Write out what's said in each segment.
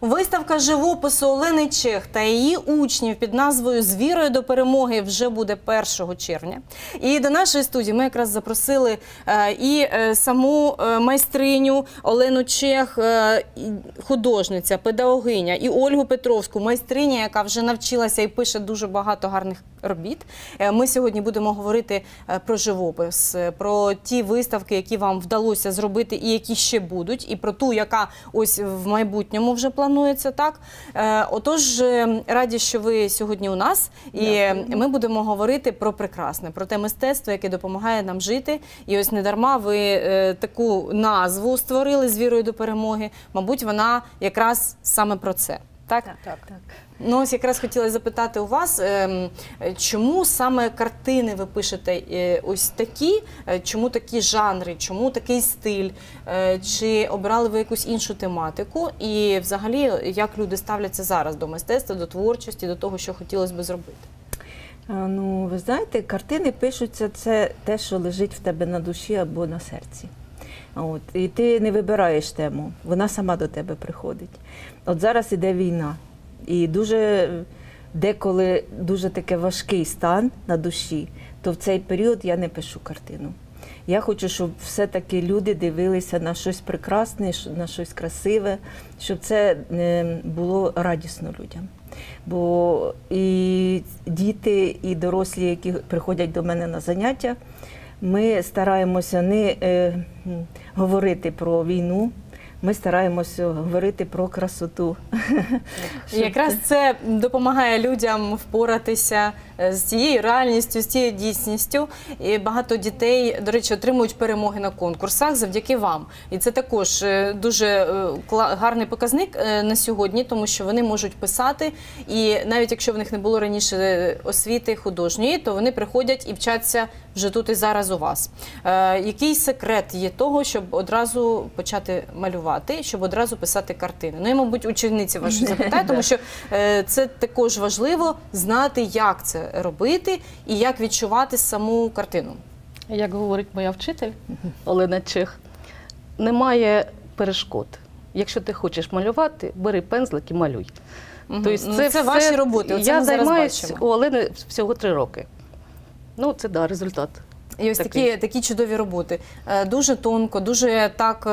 Виставка живопису Олени Чех та її учнів під назвою «З вірою до перемоги» вже буде 1 червня. І до нашої студії ми якраз запросили і саму майстриню Олену Чех, художниця, педагогиня, і Ольгу Петровську, майстриня, яка вже навчилася і пише дуже багато гарних робіт. Ми сьогодні будемо говорити про живопис, про ті виставки, які вам вдалося зробити і які ще будуть, і про ту, яка ось в майбутньому вже планується, так? Отож, раді, що ви сьогодні у нас, і ми будемо говорити про прекрасне, про те мистецтво, яке допомагає нам жити. І ось недарма ви таку назву створили «З вірою до перемоги». Мабуть, вона якраз саме про це. Так? Так. Ну, ось якраз хотіла запитати у вас, чому саме картини ви пишете ось такі, чому такі жанри, чому такий стиль, чи обрали ви якусь іншу тематику, і взагалі, як люди ставляться зараз до мистецтва, до творчості, до того, що хотілося б зробити? Ну, ви знаєте, картини пишуться, це те, що лежить в тебе на душі або на серці. От. І ти не вибираєш тему, вона сама до тебе приходить. От зараз іде війна, і деколи дуже таке важкий стан на душі, то в цей період я не пишу картину. Я хочу, щоб все-таки люди дивилися на щось прекрасне, на щось красиве, щоб це було радісно людям. Бо і діти, і дорослі, які приходять до мене на заняття, ми стараємося не говорити про війну, ми стараємося говорити про красоту. Якраз це допомагає людям впоратися з цією реальністю, з цією дійсністю. І багато дітей, до речі, отримують перемоги на конкурсах завдяки вам. І це також дуже гарний показник на сьогодні, тому що вони можуть писати. І навіть якщо в них не було раніше освіти художньої, то вони приходять і вчаться вже тут і зараз у вас. Який секрет є того, щоб одразу почати малювати, щоб одразу писати картини? Ну, я, мабуть, учениці вашу запитаю, тому що це також важливо знати, як це робити і як відчувати саму картину. Як говорить моя вчитель Олена Чех, немає перешкод. Якщо ти хочеш малювати, бери пензлик і малюй. Тобто це ваші роботи, я займаюся у Олени всього 3 роки. Ну, це, да, результат. І ось такі чудові роботи. Дуже тонко, дуже так,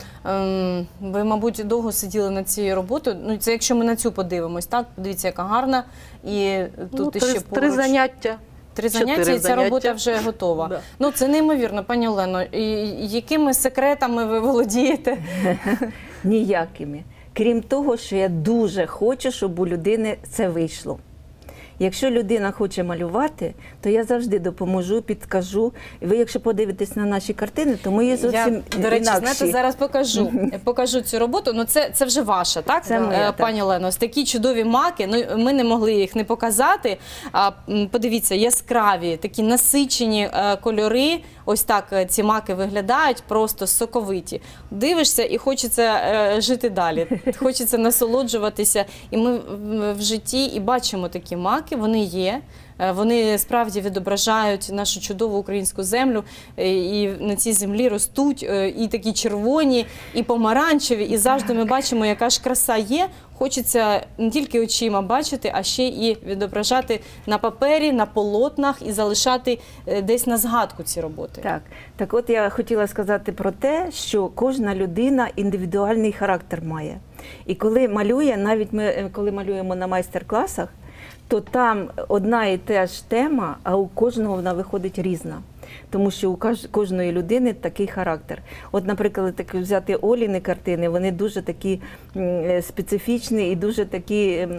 ви, мабуть, довго сиділи над цією роботою. Ну, це якщо ми на цю подивимось, так? Подивіться, яка гарна. І тут іще поруч. 3 заняття. 3 заняття, і ця робота вже готова. Да. Ну, це неймовірно, пані Олено. І якими секретами ви володієте? Ніякими. Крім того, що я дуже хочу, щоб у людини це вийшло. Якщо людина хоче малювати, то я завжди допоможу, підкажу. Ви, якщо подивитесь на наші картини, то мої зовсім інакші. До речі, знаєте, зараз покажу цю роботу. Ну, це вже ваша, так, це моя, пані Олено? Ось такі чудові маки, ну, ми не могли їх не показати. Подивіться, яскраві, такі насичені кольори. Ось так ці маки виглядають, просто соковиті. Дивишся і хочеться жити далі, хочеться насолоджуватися. І ми в житті і бачимо такі маки, вони є. Вони справді відображають нашу чудову українську землю, і на цій землі ростуть і такі червоні, і помаранчеві, і завжди ми бачимо, яка ж краса є. Хочеться не тільки очима бачити, а ще і відображати на папері, на полотнах і залишати десь на згадку ці роботи. Так от я хотіла сказати про те, що кожна людина індивідуальний характер має. І коли малює, навіть ми коли малюємо на майстер-класах, то там одна і та ж тема, а у кожного вона виходить різна. Тому що у кожної людини такий характер. От, наприклад, так взяти Оліни картини, вони дуже такі специфічні і дуже такі,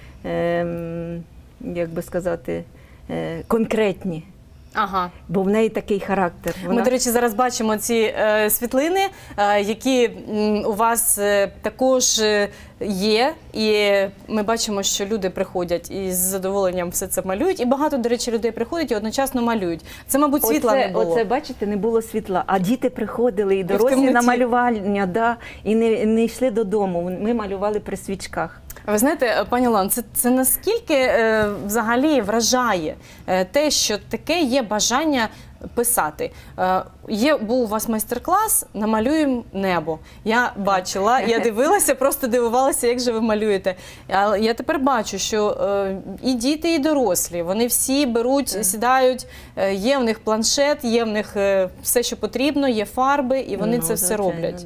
як би сказати, конкретні. Ага. Бо в неї такий характер. Ми, до речі, зараз бачимо ці світлини, які у вас також є. І ми бачимо, що люди приходять і з задоволенням все це малюють. І багато, до речі, людей приходять і одночасно малюють. Це, мабуть, світла не було. Оце, бачите, не було світла. А діти приходили, і дорослі на малювання, і не йшли додому. Ми малювали при свічках. Ви знаєте, пані Олено, це наскільки взагалі вражає те, що таке є бажання писати. був у вас майстер-клас «Намалюємо небо». Я бачила, я дивилася, просто дивувалася, як же ви малюєте. Але я тепер бачу, що і діти, і дорослі, вони всі беруть, сідають, є в них планшет, є в них все, що потрібно, є фарби, і вони це все роблять.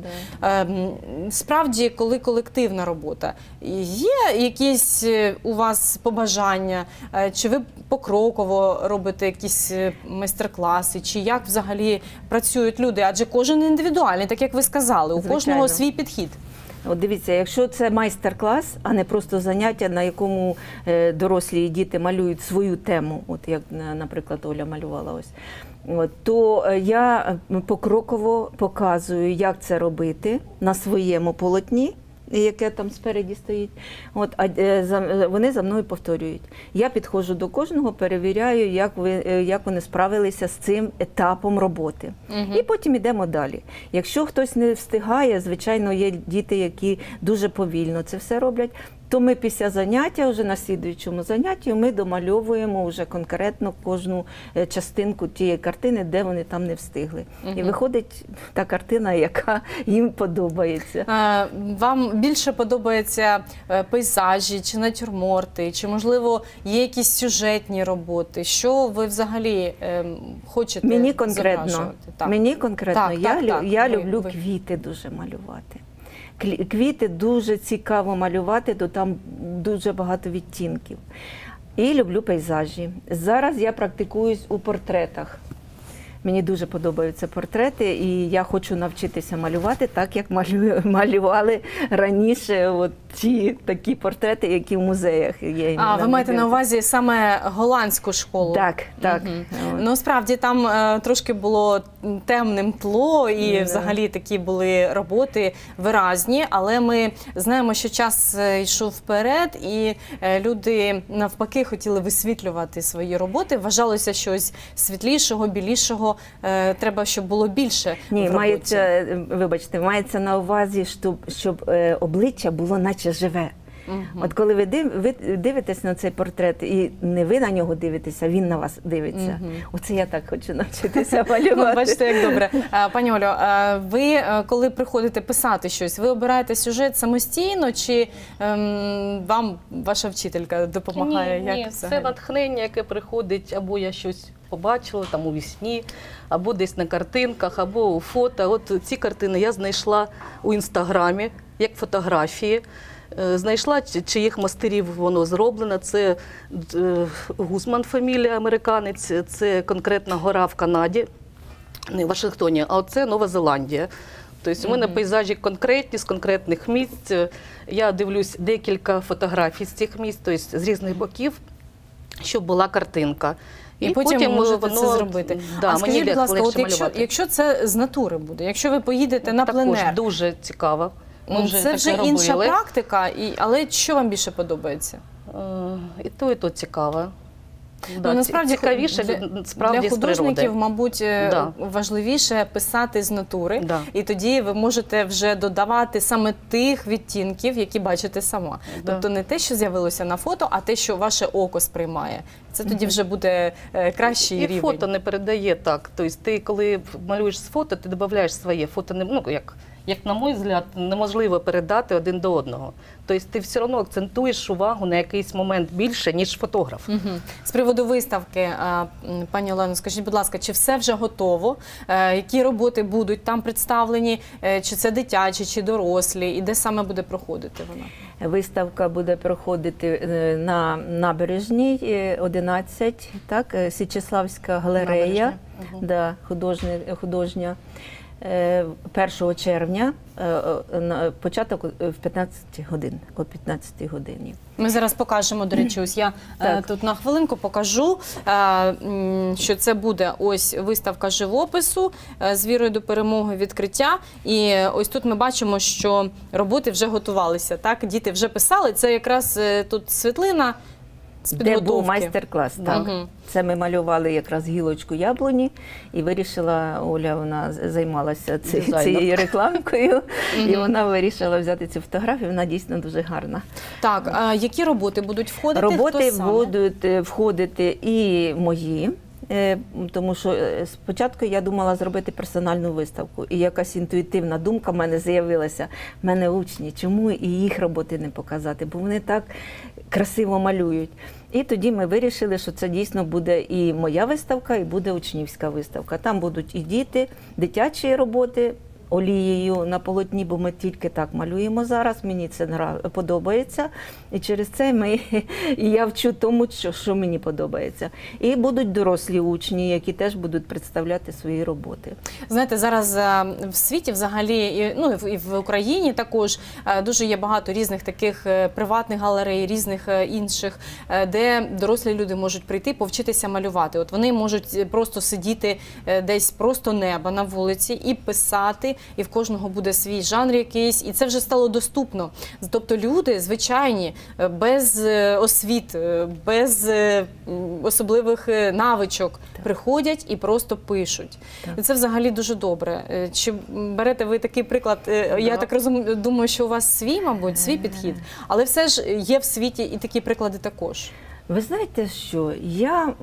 Справді, коли колективна робота, є якісь у вас побажання, чи ви покроково робите якісь майстер-класи, чи як взагалі працюють люди? Адже кожен індивідуальний, так як ви сказали, у кожного свій підхід. От дивіться, якщо це майстер-клас, а не просто заняття, на якому дорослі і діти малюють свою тему, от як, наприклад, Оля малювала ось, то я покроково показую, як це робити на своєму полотні, яке там спереді стоїть. А вони за мною повторюють. Я підходжу до кожного, перевіряю, як вони справилися з цим етапом роботи. І потім йдемо далі. Якщо хтось не встигає, звичайно, є діти, які дуже повільно це все роблять, то ми після заняття, вже на слідуючому занятті, ми домальовуємо вже конкретно кожну частинку тієї картини, де вони там не встигли. І виходить та картина, яка їм подобається. Вам більше подобаються пейзажі, чи натюрморти, чи, можливо, є якісь сюжетні роботи? Що ви взагалі хочете зображувати? Мені конкретно, я люблю квіти дуже малювати. Квіти дуже цікаво малювати, то там дуже багато відтінків. І люблю пейзажі. Зараз я практикуюсь у портретах. Мені дуже подобаються портрети, і я хочу навчитися малювати так, як малювали раніше ті такі портрети, які в музеях є. Ви маєте на увазі саме голландську школу? Так, так. Ну, справді, там трошки було темним тло, і взагалі такі були роботи виразні, але ми знаємо, що час йшов вперед, і люди навпаки хотіли висвітлювати свої роботи. Вважалося, що ось світлішого, білішого треба, щоб було більше в роботі. Мається на увазі, щоб обличчя було наче живе. От коли ви дивитесь на цей портрет, і не ви на нього дивитеся, він на вас дивиться. Оце я так хочу навчитися малювати. Бачите, як добре. Пані Олю, ви, коли приходите писати щось, ви обираєте сюжет самостійно, чи вам ваша вчителька допомагає? Ні, це натхнення, яке приходить, або я щось побачила там у вісні, або десь на картинках, або у фото. От ці картини я знайшла у Інстаграмі, як фотографії. Знайшла, чиїх мастерів воно зроблено. Це Гусман фамілія, американець, це конкретна гора в Канаді, не в Вашингтоні, а це Нова Зеландія. Тобто у мене пейзажі конкретні, з конкретних місць. Я дивлюсь декілька фотографій з цих місць, тобто з різних боків, щоб була картинка. І потім можете це зробити. Да, скажіть, будь ласка, якщо це з натури буде, якщо ви поїдете на пленер? Також дуже цікаво. Це вже інша практика, але що вам більше подобається? І то цікаво. Насправді, цікавіше для художників, мабуть, важливіше писати з натури, і тоді ви можете вже додавати саме тих відтінків, які бачите сама. Тобто не те, що з'явилося на фото, а те, що ваше око сприймає. Це тоді вже буде кращий рівень. І фото не передає так. Тобто ти, коли малюєш з фото, ти додаєш своє фото, як на мій взгляд, неможливо передати один до одного. Тобто ти все одно акцентуєш увагу на якийсь момент більше, ніж фотограф. З приводу виставки, пані Олено, скажіть, будь ласка, чи все вже готово? Які роботи будуть там представлені? Чи це дитячі, чи дорослі? І де саме буде проходити вона? Виставка буде проходити на Набережній, 11, так, Січеславська галерея, художня. 1 червня, початок в 15 годин, о 15 годині. Ми зараз покажемо, до речі, ось я тут на хвилинку покажу, що це буде ось виставка живопису з вірою до перемоги, відкриття. І ось тут ми бачимо, що роботи вже готувалися, так? Діти вже писали, це якраз тут світлина з підготовки. Де був майстер-клас, так. Це ми малювали якраз гілочку яблуні, і вирішила, Оля, вона займалася цією рекламкою, і вона вирішила взяти цю фотографію, вона дійсно дуже гарна. Так, а які роботи будуть входити? Роботи будуть входити і мої, тому що спочатку я думала зробити персональну виставку. І якась інтуїтивна думка в мене з'явилася. В мене учні, чому і їх роботи не показати? Бо вони так красиво малюють. І тоді ми вирішили, що це дійсно буде і моя виставка, і буде учнівська виставка. Там будуть і діти, дитячі роботи, олією на полотні, бо ми тільки так малюємо зараз, мені це подобається. І через це я вчу тому, що мені подобається. І будуть дорослі учні, які теж будуть представляти свої роботи. Знаєте, зараз в світі взагалі, і в Україні також дуже є багато різних таких приватних галерей, різних інших, де дорослі люди можуть прийти, повчитися малювати. От вони можуть просто сидіти десь просто неба на вулиці і писати, і в кожного буде свій жанр якийсь, і це вже стало доступно. Тобто люди звичайні, без освіт, без особливих навичок приходять і просто пишуть. І це взагалі дуже добре. Чи берете ви такий приклад? Я так думаю, що у вас свій, мабуть, свій підхід, але все ж є в світі і такі приклади також. Ви знаєте що? Я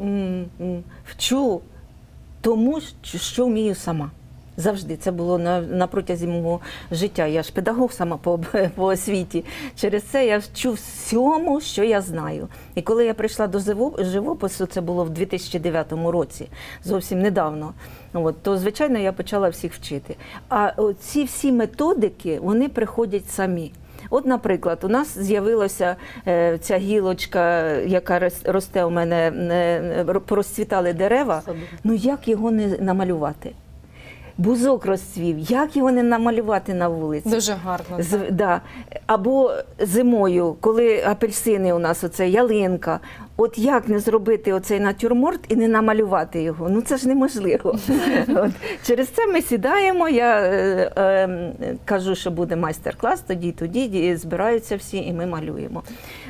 вчу тому, що вмію сама. Завжди. Це було на протязі мого життя. Я ж педагог сама по освіті. Через це я вчу всьому, що я знаю. І коли я прийшла до живопису, це було в 2009 році, зовсім недавно, то, звичайно, я почала всіх вчити. А ці всі методики, вони приходять самі. От, наприклад, у нас з'явилася ця гілочка, яка росте у мене, розцвітали дерева. Ну як його не намалювати? Бузок розцвів, як його не намалювати на вулиці? Дуже гарно. Да. Або зимою, коли апельсини у нас, оце ялинка, от як не зробити оцей натюрморт і не намалювати його? Ну це ж неможливо. Через це ми сідаємо, я кажу, що буде майстер-клас, тоді збираються всі і ми малюємо.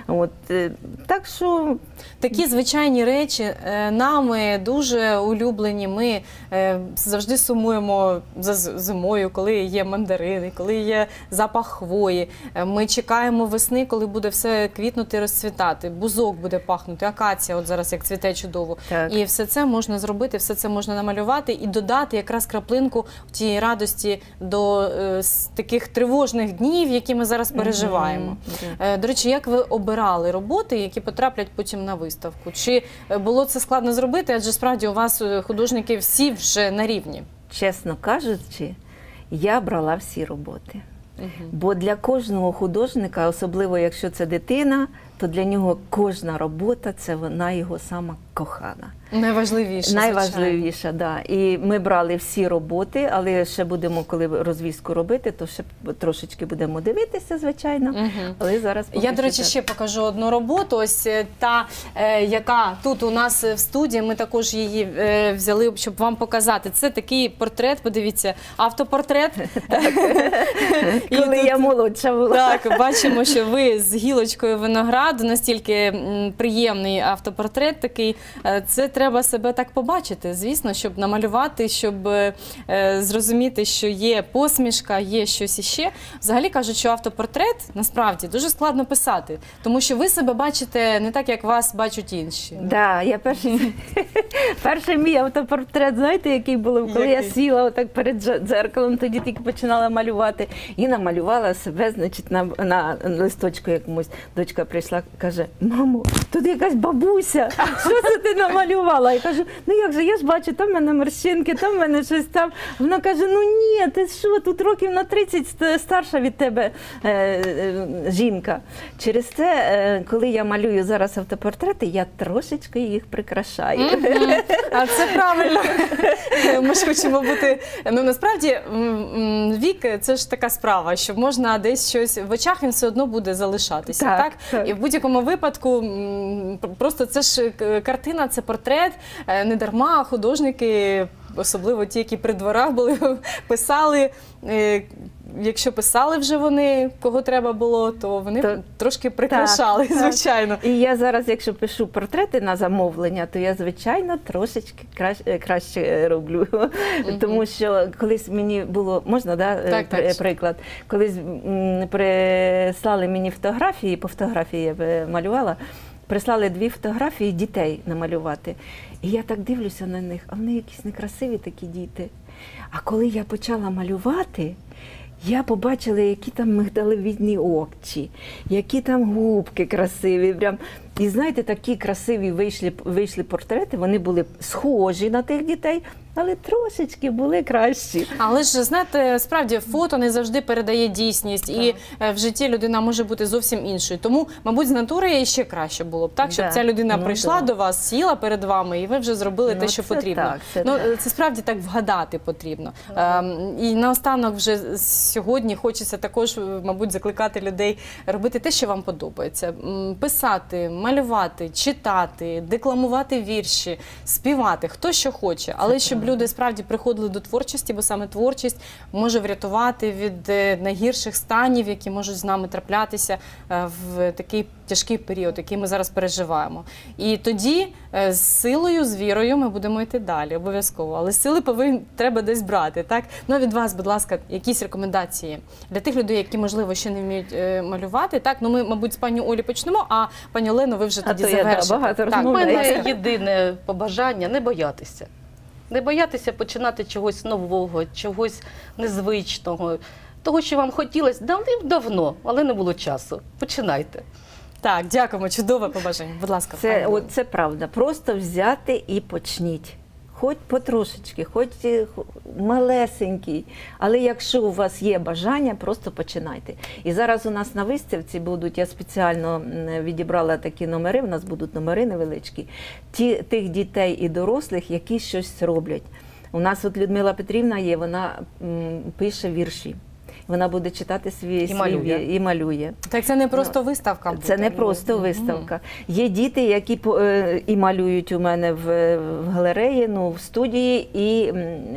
Так що... Такі звичайні речі нами дуже улюблені. Ми завжди сумуємо за зимою, коли є мандарини, коли є запах хвої. Ми чекаємо весни, коли буде все квітнути, розцвітати. Бузок буде пахнути, акація, от зараз як цвіте чудово. Так. І все це можна зробити, все це можна намалювати і додати якраз краплинку тієї радості до таких тривожних днів, які ми зараз переживаємо. До речі, як ви обирали роботи, які потраплять потім на виставку? Чи було це складно зробити, адже справді у вас художники всі вже на рівні? Чесно кажучи, я брала всі роботи. Бо для кожного художника, особливо якщо це дитина, то для нього кожна робота – це вона його сама кохана. Найважливіше, найважливіше, да. І ми брали всі роботи, але ще будемо, коли розвізку робити, то ще трошечки будемо дивитися, звичайно. Але зараз я, до речі, ще покажу одну роботу. Ось та, яка тут у нас в студії, ми також її взяли, щоб вам показати. Це такий портрет, подивіться, автопортрет. Коли я молодша була. Так, бачимо, що ви з гілочкою винограду, настільки приємний автопортрет такий. Це треба себе так побачити, звісно, щоб намалювати, щоб зрозуміти, що є посмішка, є щось іще. Взагалі кажуть, що автопортрет насправді дуже складно писати, тому що ви себе бачите не так, як вас бачать інші. Так, я перший мій автопортрет, знаєте, який був, коли я сіла отак перед дзеркалом, тоді тільки починала малювати і намалювала себе, значить, на листочку якомусь. Дочка прийшла, каже: мамо, тут якась бабуся, що це ти намалювала? Я кажу: ну як же, я ж бачу, там в мене морщинки, там в мене щось там. Вона каже: ну ні, ти що, тут років на 30 старша від тебе жінка. Через це, коли я малюю зараз автопортрети, я трошечки їх прикрашаю. А це правильно. Ми ж хочемо бути... Ну, насправді, вік – це ж така справа, що можна десь щось... В очах він все одно буде залишатися, так? І в будь-якому випадку, просто це ж картина, це портрет. Не дарма художники, особливо ті, які при дворах були, писали... Якщо писали вже вони, кого треба було, то вони трошки прикрашали, звичайно. І я зараз, якщо пишу портрети на замовлення, то я, звичайно, трошечки краще роблю. Тому що колись мені було, можна, приклад? Колись прислали мені фотографії, по фотографії я малювала, прислали 2 фотографії дітей намалювати. І я так дивлюся на них, а вони якісь некрасиві такі діти. А коли я почала малювати, я побачила, які там мигдалевидні очі, які там губки красиві. Прям. І знаєте, такі красиві вийшли портрети, вони були схожі на тих дітей, але трошечки були кращі. Але ж, знаєте, справді фото не завжди передає дійсність, і в житті людина може бути зовсім іншою. Тому, мабуть, з натури ще краще було б, так? Щоб ця людина прийшла до вас, сіла перед вами, і ви вже зробили те, що потрібно. Це справді так вгадати потрібно. І наостанок вже сьогодні хочеться також, мабуть, закликати людей робити те, що вам подобається. Писати, малювати, читати, декламувати вірші, співати, хто що хоче. Але щоб люди справді приходили до творчості, бо саме творчість може врятувати від найгірших станів, які можуть з нами траплятися в такий тяжкий період, який ми зараз переживаємо. І тоді з силою, з вірою ми будемо йти далі, обов'язково. Але сили треба десь брати, так? Ну, від вас, будь ласка, якісь рекомендації для тих людей, які, можливо, ще не вміють малювати, так? Ну, ми, мабуть, з пані Олі почнемо, а пані Олено, ви вже тоді завершите. У мене єдине побажання – не боятися. Не боятися починати чогось нового, чогось незвичного. Того, що вам хотілося давним-давно, але не було часу. Починайте. Так, дякуємо. Чудове побажання. Будь ласка. Це правда. Просто взяти і почніть. Хоч потрошечки, хоч малесенький. Але якщо у вас є бажання, просто починайте. І зараз у нас на виставці будуть, я спеціально відібрала такі номери, у нас будуть номери невеличкі, тих дітей і дорослих, які щось роблять. У нас от Людмила Петрівна є, вона пише вірші. Вона буде читати і малює. Так це не просто виставка буде? Це не просто виставка. Є діти, які і малюють у мене в галереї, в студії, і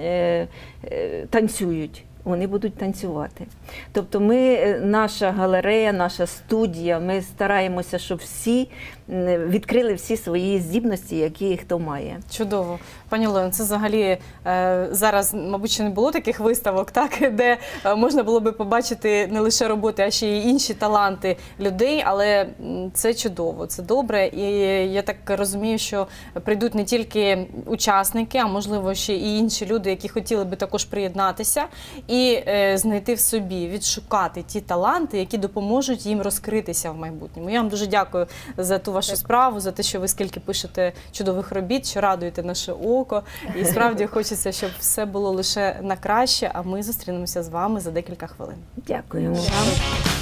танцюють. Вони будуть танцювати. Тобто наша галерея, наша студія, ми стараємося, щоб всі відкрили всі свої здібності, які хто має. Чудово. Пані Олено, це взагалі зараз, мабуть, ще не було таких виставок, так, де можна було би побачити не лише роботи, а ще й інші таланти людей, але це чудово, це добре. І я так розумію, що прийдуть не тільки учасники, а можливо ще і інші люди, які хотіли би також приєднатися і знайти в собі, відшукати ті таланти, які допоможуть їм розкритися в майбутньому. Я вам дуже дякую за ту вашу справу, за те, що ви скільки пишете чудових робіт, що радуєте наше око. І справді хочеться, щоб все було лише на краще, а ми зустрінемося з вами за декілька хвилин. Дякуємо вам.